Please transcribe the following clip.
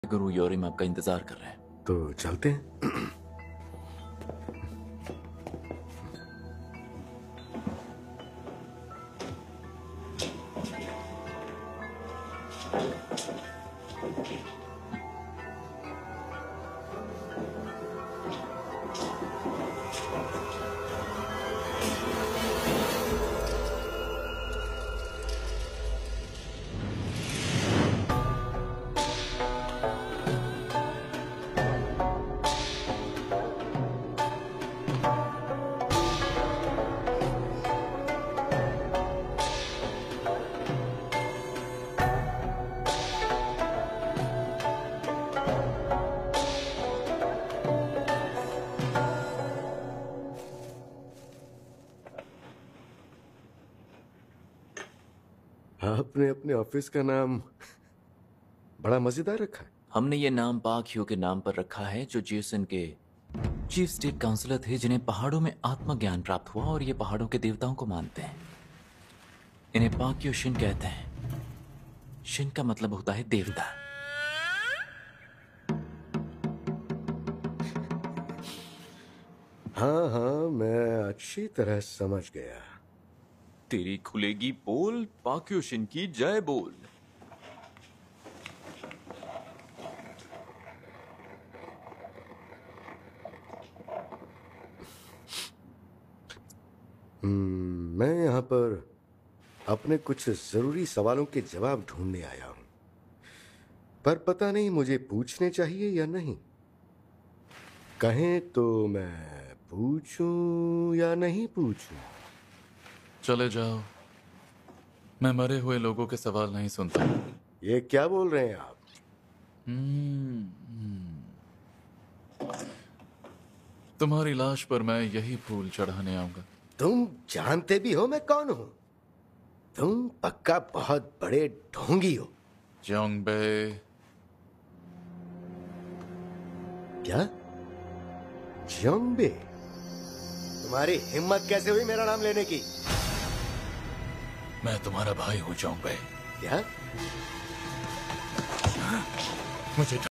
गुरु योरिम आपका इंतजार कर रहे हैं। तो चलते हैं। आपने अपने ऑफिस का नाम बड़ा मजेदार रखा है। हमने ये नाम पाक ह्यू के नाम पर रखा है, जो जियोसिन के चीफ स्टेट काउंसलर थे, जिन्हें पहाड़ों में आत्मज्ञान प्राप्त हुआ और ये पहाड़ों के देवताओं को मानते हैं। इन्हें पाक ह्यू शिन कहते हैं। शिन का मतलब होता है देवता। हाँ हाँ, मैं अच्छी तरह समझ गया। तेरी खुलेगी पोल, पाक ह्यू शिन की जय बोल। मैं यहाँ पर अपने कुछ जरूरी सवालों के जवाब ढूंढने आया हूं, पर पता नहीं मुझे पूछने चाहिए या नहीं। कहें तो मैं पूछूं या नहीं पूछूं? चले जाओ, मैं मरे हुए लोगों के सवाल नहीं सुनता। ये क्या बोल रहे हैं आप? तुम्हारी लाश पर मैं यही फूल चढ़ाने आऊंगा। तुम जानते भी हो मैं कौन हूं। तुम पक्का बहुत बड़े ढोंगी हो। जोंगबे। क्या? जोंगबे? तुम्हारी हिम्मत कैसे हुई मेरा नाम लेने की? मैं तुम्हारा भाई हूं जोंगबे। क्या? मुझे